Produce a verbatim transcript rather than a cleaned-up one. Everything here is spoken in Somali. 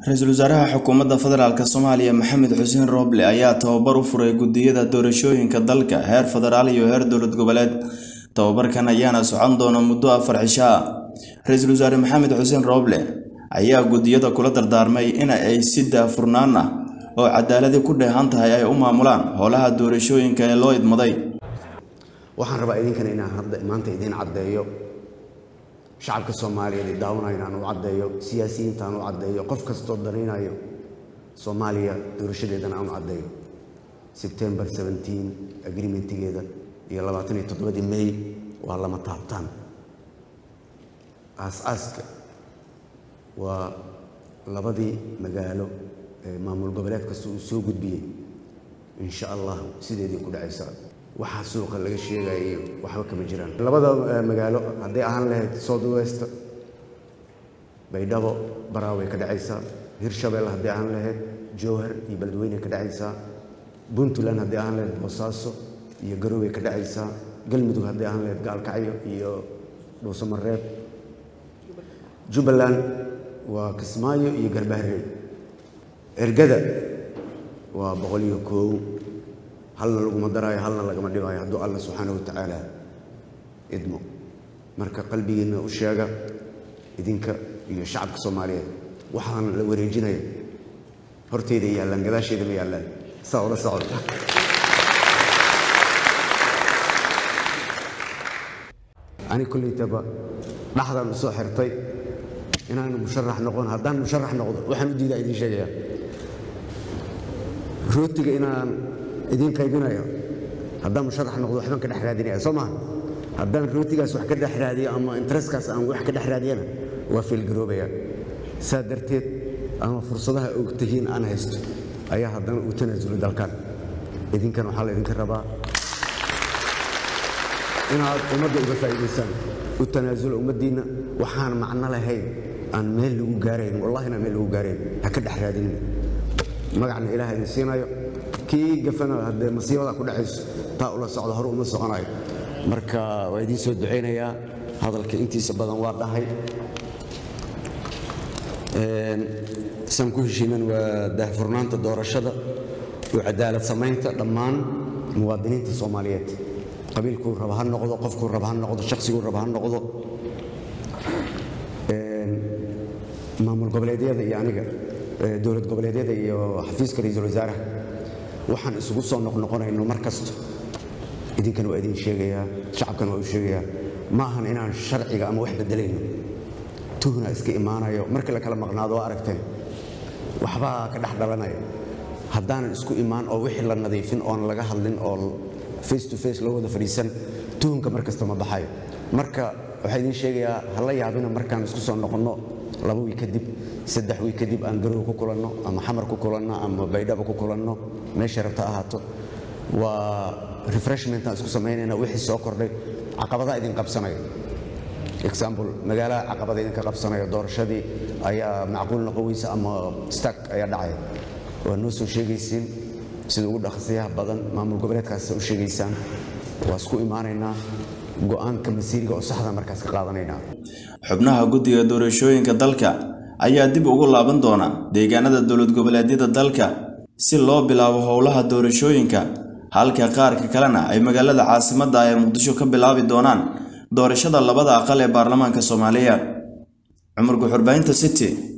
رئيس الوزراء حكومة فدرالك الصومالية محمد حسين روبلي ayaa tababar u furay gudiyada doorashooyinka dalka heer federaal iyo heer dowlad goboleed. Tababarkan ayaana socon doona muddo afar cisho ah. Raiisul Wasaare Maxamed Xuseen Roble ayaa gudiyada kula dardaarmay in ay si daahfurnaan ah oo cadaalad ku dheehan tahay ay u maamulaan howlaha doorashooyinka ee loo idmaday. waxaan rabaa idinkan inaan hadda maanta idin cadeeyo shacabka Soomaaliyeed daawanaya inaan u cadeeyo siyaasiyiinta aan u cadeeyo qof kasto danaynayo Soomaaliya doorashadeedana aan u cadeeyo September seventeenth agreementigeeda iyo labaatan iyo toddoba May waa lama taabtaan aas-aaska waa labadii magaalo ee maamul goboleed kasta uu soo gudbiyay insha Allah sideedii ku dhacaysa waxa suuqa laga sheegayo waxba kama jiraan labada magaalo haday ahaan lahayd South West Baydhabo Barawe ka dhacaysa Hirshabelle haday ahaan lahayd Jowhar iyo Beledweyne ka dhacaysa Puntland haday ahaan lahayd Boosaaso iyo Garowe ka dhacaysa Galmudug haday ahaan lahayd Gaalkacyo iyo Dhuusamareeb Jubbaland waa Kismaayo iyo Galbaharey ergada waa boqol iyo kow halna lagu madarayo halna laga madhibayo haduu Allah subhanahu wa ta'ala idmo marka qalbigeena u sheega idinka iyo shacabka Soomaaliyeed waxaan la wareejinay horteeda yaalan gadaasheeda ma yaalan sawir sawir ani kulli taba dhaxdan soo xirtay inaan musharax noqon haddaan musharax noqdo waxaan u diidaa idin sheegaya rootiga inaan idin qaybinayo haddaan musharax noqdo waxaan ka dhex raadinaya Soomaal haddaan rootigaas wax ka dhex raadiyo ama interestkaas aan wax ka dhex raadiyana waa fil garoobaya saadarteed ama fursadaha oo tahiin aan haysto ayaa haddana u tanaasul dalkan idinkan waxa la idinka rabaa inaad ummadda uga faa'iideysaan u tanaasul ummaddiina waxaan macno lahayn aan meel lagu gaareen wallahi na meel lagu gaareen ha ka dhex raadin magacna ilaahay siinayo kii gafana hadee masiibada ku dhacayso taa ula socdo hor uma soconayo marka waa idin soo duceynaya hadalka intiisa badan waa dhahay een san ku heshiiman waa daahfurnaanta doorashada iyo cadaalad samaynta dhammaan muwaadiniinta Soomaaliyeed qabiilku raba ha noqdo qofku raba ha noqdo shakhsigu raba ha noqdo een maamul goboleedyada iyo aniga dowlad goboleedyada iyo xafiiska ra'iisul wasaaraha waxaan isugu soo noqnoqonayno markasto idinkan waa idin sheegaya shacabkan waa u sheegaya ma ahan inaan sharciga ama wax bedelayno tuhna iska imaanayo markii la kala maqnaado waa aragteen waxba ka dhax dhalanaya haddaan isku imaan oo wixii la nadiifin oo laga hadlin oo face to face loo wada fadhiisan tuhunka markasta ma baxayo marka waxa idin sheegaya hala yaabina markaan isku soo noqono laba wiil kadib saddex wiil kadib aan Garowe ku kulanno ama Xamar ku kulanno ama Baydhabo ku kulanno meesha rabta ahaato waa refreshment aan isku sameynayna wixii soo kordhay caqabadaha idin qabsanayo example magaalada caqabada idin ka qabsanayo doorashadii ayaa macquul noqonaysa ama stack ayaa dhacay waa noo soo sheegaysiin sida ugu dhaqsiyaha badan maamul goboleedkaas u sheegaysaan waa isku imaanaynaa go'aanka masiiriga oo saxda markaas ka qaadanaynaa xubnaha guddiga doorashooyinka dalka ayaa dib ugu laaban doona deegaanada dowlad goboleedyada dalka si loo bilaabo howlaha doorashooyinka halka qaarka kalena ay magaalada caasimadda ee Muqdisho ka bilaabi doonaan doorashada labada aqal ee baarlamaanka Soomaaliya. Cumar Guxurbaynta City.